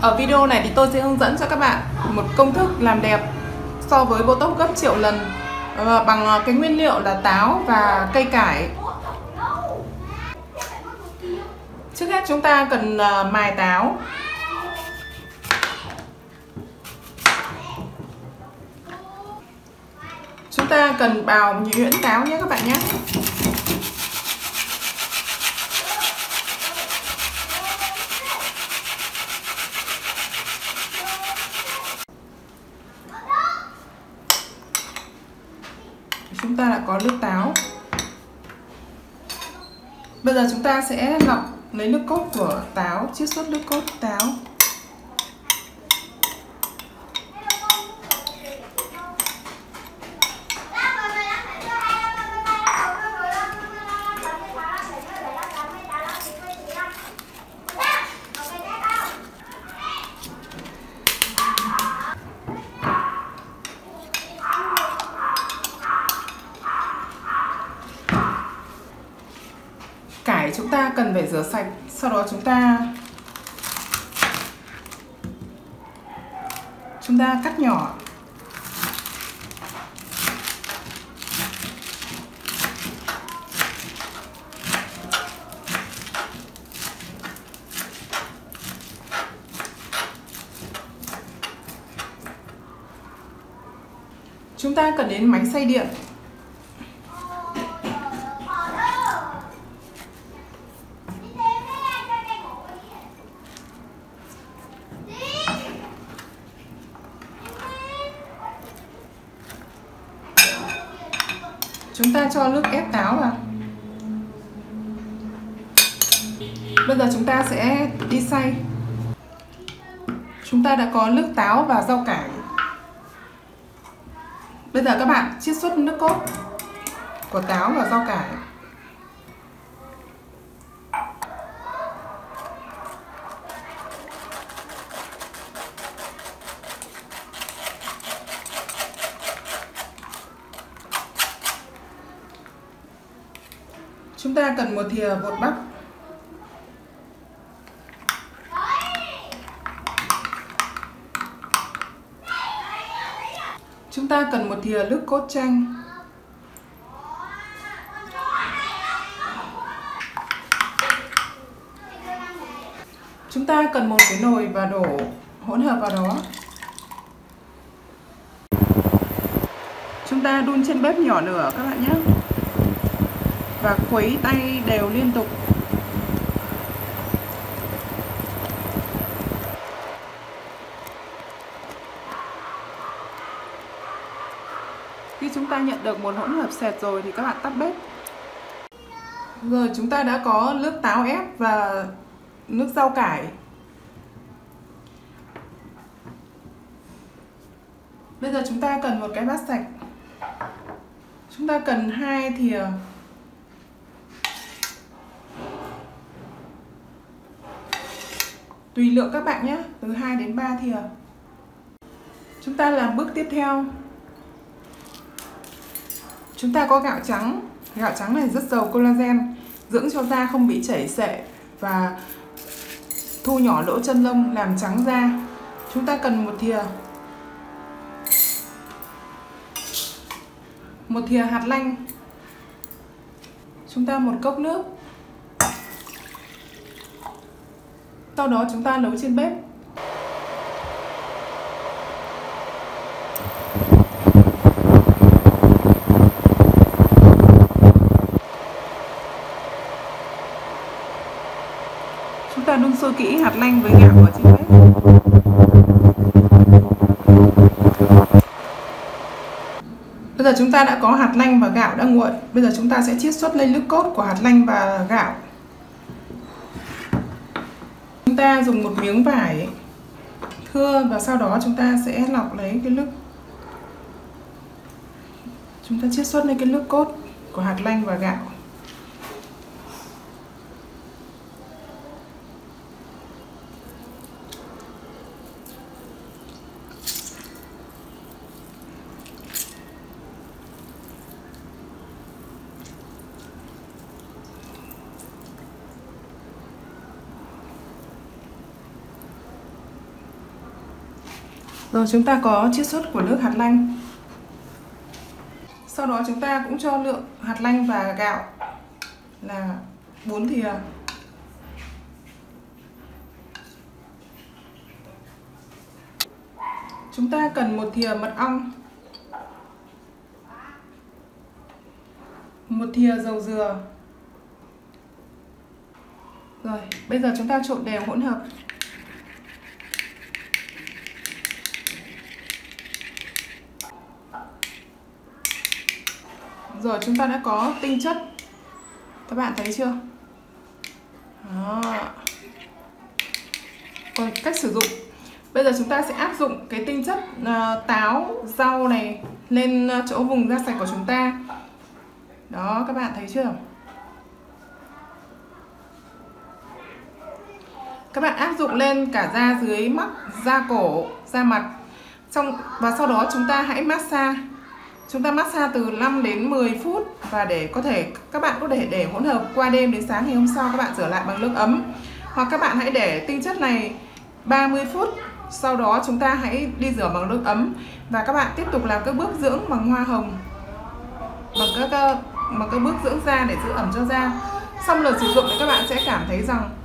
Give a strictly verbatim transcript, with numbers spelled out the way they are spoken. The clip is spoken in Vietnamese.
Ở video này thì tôi sẽ hướng dẫn cho các bạn một công thức làm đẹp so với Botox gấp triệu lần bằng cái nguyên liệu là táo và cây cải. Trước hết chúng ta cần mài táo. Chúng ta cần bào nhuyễn táo nhé các bạn nhé. Chúng ta đã có nước táo. Bây giờ chúng ta sẽ lọc lấy nước cốt của táo, chiết xuất nước cốt táo. Cải chúng ta cần phải rửa sạch, sau đó chúng ta chúng ta cắt nhỏ. Chúng ta cần đến máy xay điện. Chúng ta cho nước ép táo vào. Bây giờ chúng ta sẽ đi xay. Chúng ta đã có nước táo và rau cải. Bây giờ các bạn chiết xuất nước cốt của táo và rau cải. Chúng ta cần một thìa bột bắp. Chúng ta cần một thìa nước cốt chanh. Chúng ta cần một cái nồi và đổ hỗn hợp vào đó. Chúng ta đun trên bếp nhỏ lửa các bạn nhé. Và khuấy tay đều liên tục. Khi chúng ta nhận được một hỗn hợp sệt rồi thì các bạn tắt bếp. Rồi chúng ta đã có nước táo ép và nước rau cải. Bây giờ chúng ta cần một cái bát sạch. Chúng ta cần hai thìa tùy lượng các bạn nhé, từ hai đến ba thìa. Chúng ta làm bước tiếp theo. Chúng ta có gạo trắng. Gạo trắng này rất giàu collagen, dưỡng cho da không bị chảy xệ và thu nhỏ lỗ chân lông, làm trắng da. Chúng ta cần một thìa một thìa hạt lanh. Chúng ta một cốc nước. Sau đó chúng ta nấu trên bếp. Chúng ta đun sôi kỹ hạt lanh với gạo ở trên bếp. Bây giờ chúng ta đã có hạt lanh và gạo đã nguội. Bây giờ chúng ta sẽ chiết xuất lên nước cốt của hạt lanh và gạo. Chúng ta dùng một miếng vải thưa và sau đó chúng ta sẽ lọc lấy cái nước. Chúng ta chiết xuất lên cái nước cốt của hạt lanh và gạo. Rồi chúng ta có chiết xuất của nước hạt lanh. Sau đó chúng ta cũng cho lượng hạt lanh và gạo là bốn thìa. Chúng ta cần một thìa mật ong, một thìa dầu dừa. Rồi, bây giờ chúng ta trộn đều hỗn hợp. Rồi chúng ta đã có tinh chất. Các bạn thấy chưa? Đó. Còn cách sử dụng, bây giờ chúng ta sẽ áp dụng cái tinh chất uh, táo, rau này lên chỗ vùng da sạch của chúng ta. Đó, các bạn thấy chưa? Các bạn áp dụng lên cả da dưới mắt, da cổ, da mặt. Xong, và sau đó chúng ta hãy massage. Chúng ta massage từ năm đến mười phút. Và để có thể các bạn có thể để hỗn hợp qua đêm đến sáng ngày hôm sau các bạn rửa lại bằng nước ấm. Hoặc các bạn hãy để tinh chất này ba mươi phút. Sau đó chúng ta hãy đi rửa bằng nước ấm. Và các bạn tiếp tục làm các bước dưỡng bằng hoa hồng, bằng các, bằng các bước dưỡng da để giữ ẩm cho da. Xong lần sử dụng thì các bạn sẽ cảm thấy rằng